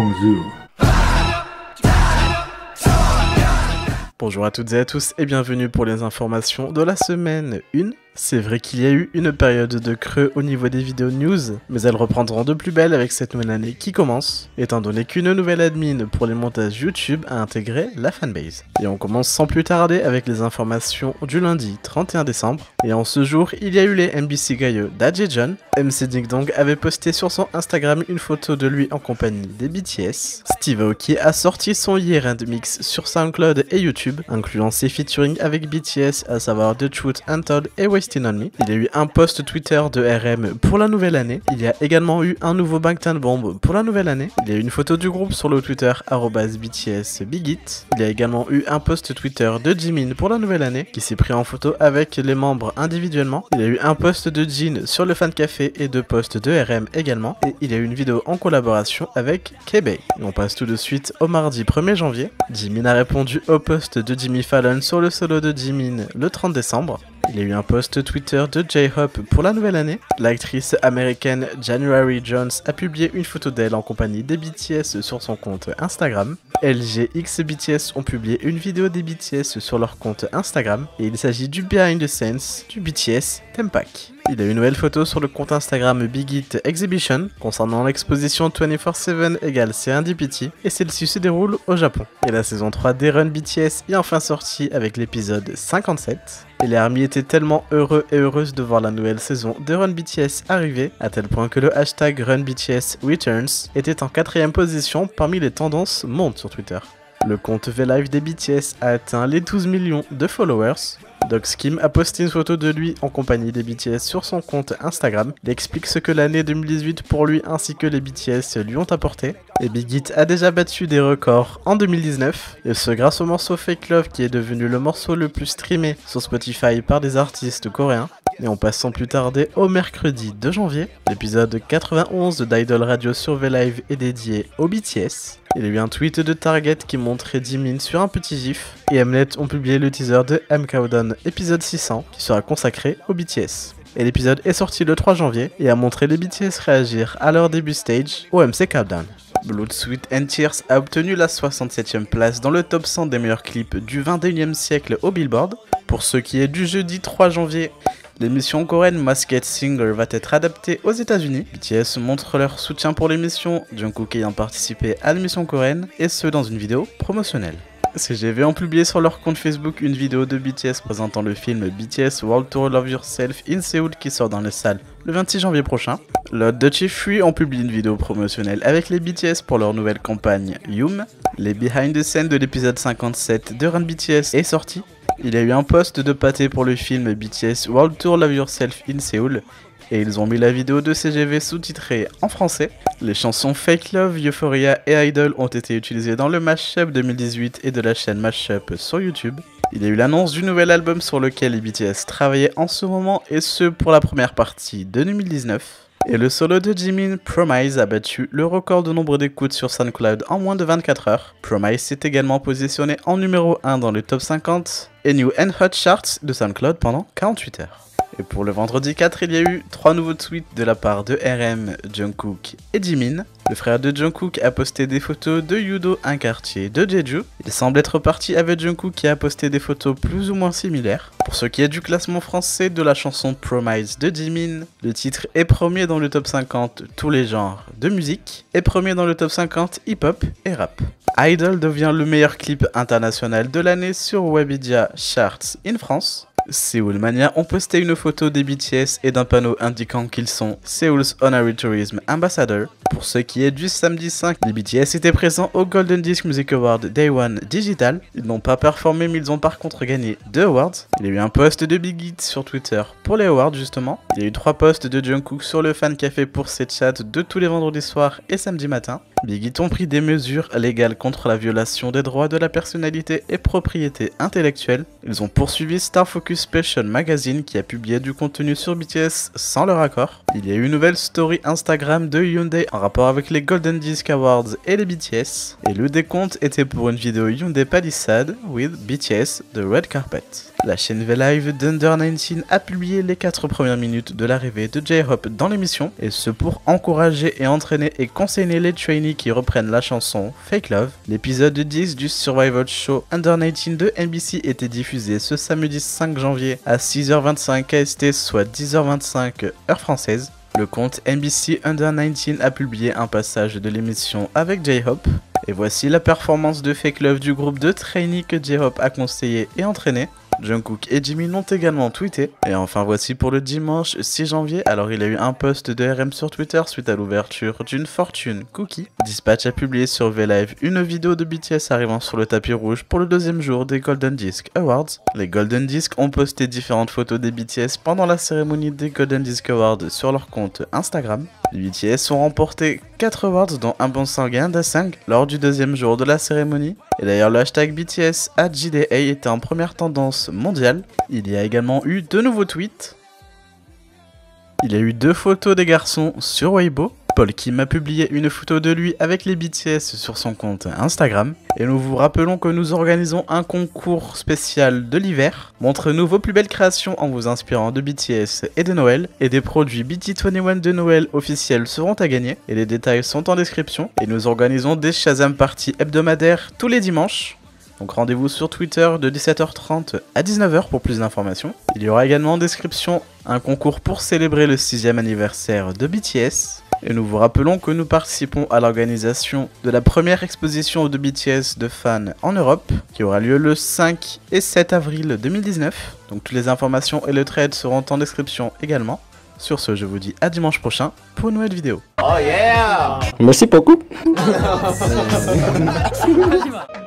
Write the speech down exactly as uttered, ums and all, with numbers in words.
Bonjour. Bonjour à toutes et à tous et bienvenue pour les informations de la semaine une. C'est vrai qu'il y a eu une période de creux au niveau des vidéos news, mais elles reprendront de plus belle avec cette nouvelle année qui commence, étant donné qu'une nouvelle admin pour les montages YouTube a intégré la fanbase. Et on commence sans plus tarder avec les informations du lundi trente et un décembre, et en ce jour, il y a eu les M B C Gaio d'Ajeon. M C Ding Dong avait posté sur son Instagram une photo de lui en compagnie des B T S. Steve Aoki a sorti son Year End Mix sur SoundCloud et YouTube, incluant ses featuring avec B T S, à savoir The Truth Untold et Wasting On Me. Il y a eu un post Twitter de R M pour la nouvelle année. Il y a également eu un nouveau Bangtan Bomb pour la nouvelle année. Il y a eu une photo du groupe sur le Twitter arobase B T S Bigit. Il y a également eu un post Twitter de Jimin pour la nouvelle année qui s'est pris en photo avec les membres individuellement. Il y a eu un post de Jin sur le fan café et deux posts de R M également. Et il y a eu une vidéo en collaboration avec K-Bay. Et on passe tout de suite au mardi premier janvier. Jimin a répondu au post de Jimmy Fallon sur le solo de Jimin le trente décembre. Il y a eu un post Twitter de J-Hope pour la nouvelle année. L'actrice américaine January Jones a publié une photo d'elle en compagnie des B T S sur son compte Instagram. L G X B T S ont publié une vidéo des B T S sur leur compte Instagram et il s'agit du behind the scenes du B T S Tempack. Il y a eu une nouvelle photo sur le compte Instagram Bigit Exhibition concernant l'exposition vingt-quatre sept égale Serendipity et celle-ci se déroule au Japon. Et la saison trois des Run B T S est enfin sortie avec l'épisode cinquante-sept. Et les ARMY étaient tellement heureux et heureuses de voir la nouvelle saison de Run B T S arriver, à tel point que le hashtag Run B T S Returns était en quatrième position parmi les tendances mondes sur Twitter. Le compte V-Live des B T S a atteint les douze millions de followers. Doc Skim a posté une photo de lui en compagnie des B T S sur son compte Instagram. Il explique ce que l'année deux mille dix-huit pour lui ainsi que les B T S lui ont apporté. Et Bigit a déjà battu des records en deux mille dix-neuf, et ce grâce au morceau Fake Love qui est devenu le morceau le plus streamé sur Spotify par des artistes coréens. Et on passe sans plus tarder au mercredi deux janvier. L'épisode quatre-vingt-onze d'Idol Radio sur V-Live est dédié aux B T S. Il y a eu un tweet de Target qui montrait Jimin sur un petit gif, et Mnet ont publié le teaser de M Countdown épisode six cents qui sera consacré aux B T S. Et l'épisode est sorti le trois janvier et a montré les B T S réagir à leur début stage au M C Countdown. Blood, Sweat and Tears a obtenu la soixante-septième place dans le top cent des meilleurs clips du vingt et unième siècle au Billboard. Pour ce qui est du jeudi trois janvier, l'émission coréenne Masked Singer va être adaptée aux États-Unis. B T S montre leur soutien pour l'émission, Jungkook ayant participé à l'émission coréenne, et ce dans une vidéo promotionnelle. C G V ont publié sur leur compte Facebook une vidéo de B T S présentant le film B T S World Tour Love Yourself in Seoul qui sort dans les salles le vingt-six janvier prochain. L'Hot de Chief Free ont publié une vidéo promotionnelle avec les B T S pour leur nouvelle campagne Yum. Les behind the scenes de l'épisode cinquante-sept de Run B T S est sorti. Il y a eu un post de Pathé pour le film B T S World Tour Love Yourself in Seoul et ils ont mis la vidéo de C G V sous-titrée en français. Les chansons Fake Love, Euphoria et Idol ont été utilisées dans le Mashup deux mille dix-huit et de la chaîne Mashup sur YouTube. Il y a eu l'annonce du nouvel album sur lequel les B T S travaillaient en ce moment et ce pour la première partie de deux mille dix-neuf. Et le solo de Jimin, Promise, a battu le record de nombre d'écoutes sur SoundCloud en moins de vingt-quatre heures. Promise s'est également positionné en numéro un dans le top cinquante et New and Hot Charts de SoundCloud pendant quarante-huit heures. Et pour le vendredi quatre, il y a eu trois nouveaux tweets de la part de R M, Jungkook et Jimin. Le frère de Jungkook a posté des photos de Yudo, un quartier de Jeju. Il semble être parti avec Jungkook qui a posté des photos plus ou moins similaires. Pour ce qui est du classement français de la chanson Promise de Jimin, le titre est premier dans le top cinquante tous les genres de musique et premier dans le top cinquante hip-hop et rap. Idol devient le meilleur clip international de l'année sur Webedia Charts in France. Seoul Mania ont posté une photo des B T S et d'un panneau indiquant qu'ils sont Seoul's Honorary Tourism Ambassador. Pour ce qui est du samedi cinq, les B T S étaient présents au Golden Disc Music Award Day one Digital. Ils n'ont pas performé mais ils ont par contre gagné deux awards. Il y a eu un post de Bigit sur Twitter pour les awards justement. Il y a eu trois posts de Jungkook sur le fan café pour ses chats de tous les vendredis soirs et samedi matin. Bigit ont pris des mesures légales contre la violation des droits de la personnalité et propriété intellectuelle. Ils ont poursuivi Star Focus Special Magazine qui a publié du contenu sur B T S sans leur accord. Il y a eu une nouvelle story Instagram de Hyundai en rapport avec les Golden Disc Awards et les B T S. Et le décompte était pour une vidéo Hyundai Palisade with B T S The Red Carpet. La chaîne V-Live d'Under dix-neuf a publié les quatre premières minutes de l'arrivée de J-Hope dans l'émission, et ce pour encourager et entraîner et conseiller les trainees qui reprennent la chanson Fake Love. L'épisode dix du survival show Under dix-neuf de N B C était diffusé ce samedi cinq janvier à six heures vingt-cinq A S T, soit dix heures vingt-cinq heure française. Le compte N B C Under dix-neuf a publié un passage de l'émission avec J-Hope. Et voici la performance de Fake Love du groupe de trainees que J-Hope a conseillé et entraîné. Jungkook et Jimin l'ont également tweeté. Et enfin voici pour le dimanche six janvier, alors il y a eu un post de R M sur Twitter suite à l'ouverture d'une fortune cookie. Dispatch a publié sur V-Live une vidéo de B T S arrivant sur le tapis rouge pour le deuxième jour des Golden Disc Awards. Les Golden Disc ont posté différentes photos des B T S pendant la cérémonie des Golden Disc Awards sur leur compte Instagram. Les B T S ont remporté quatre awards dont un bon sanguin d'Asang lors du deuxième jour de la cérémonie. Et d'ailleurs le hashtag B T S at J D A était en première tendance mondiale. Il y a également eu deux nouveaux tweets. Il y a eu deux photos des garçons sur Weibo. Paul Kim a publié une photo de lui avec les B T S sur son compte Instagram. Et nous vous rappelons que nous organisons un concours spécial de l'hiver. Montrez-nous vos plus belles créations en vous inspirant de B T S et de Noël. Et des produits B T vingt et un de Noël officiels seront à gagner. Et les détails sont en description. Et nous organisons des Shazam Party hebdomadaires tous les dimanches. Donc rendez-vous sur Twitter de dix-sept heures trente à dix-neuf heures pour plus d'informations. Il y aura également en description un concours pour célébrer le sixième anniversaire de B T S. Et nous vous rappelons que nous participons à l'organisation de la première exposition de B T S de fans en Europe, qui aura lieu le cinq et sept avril deux mille dix-neuf. Donc toutes les informations et le trade seront en description également. Sur ce, je vous dis à dimanche prochain pour une nouvelle vidéo. Oh yeah! Merci beaucoup.